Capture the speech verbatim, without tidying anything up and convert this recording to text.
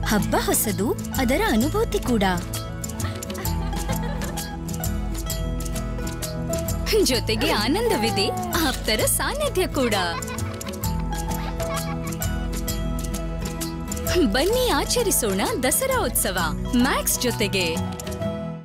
ಹಬ್ಬ ಹೊಸದು, ಅದರ ಅನುಭೂತಿ ಕೂಡ. ಜೊತೆಗೆ ಆನಂದವಿದೆ, ಆಪ್ತರ ಸಾನ್ನಿಧ್ಯ ಕೂಡ. ಬನ್ನಿ ಆಚರಿಸೋಣ ದಸರಾ ಉತ್ಸವ ಮ್ಯಾಕ್ಸ್ ಜೊತೆಗೆ.